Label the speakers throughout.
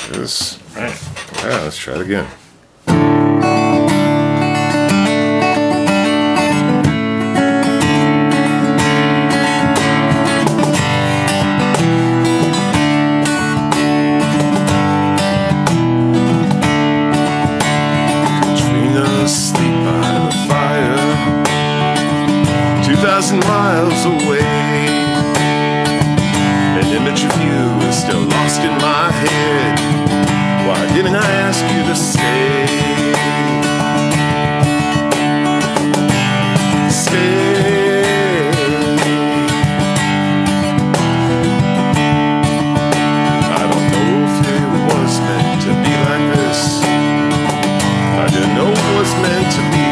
Speaker 1: Right. Yeah, let's try it again. Katrina, asleep by the fire, 2,000 miles away. An image of you is still lost in my head. Why didn't I ask you to stay? Stay. I don't know if it was meant to be like this. I didn't know it was meant to be.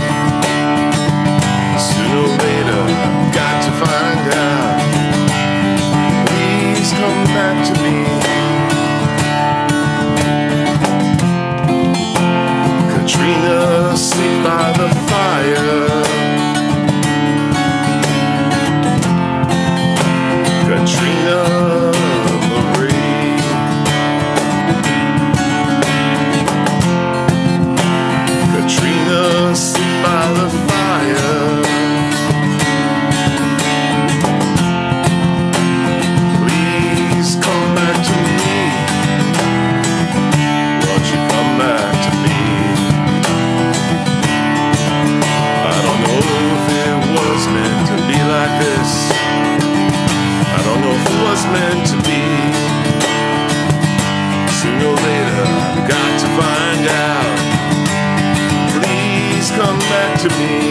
Speaker 1: Sooner or later, I've got to find out. Please come back to me. Katrina, sleep by the fire. Katrina Marie. Katrina, sleep by the fire. Please come back to me. Won't you come back to me? I don't know if it was meant to be like this. I don't know if it was meant to be. Sooner or later, I've got to find out. Please come back to me.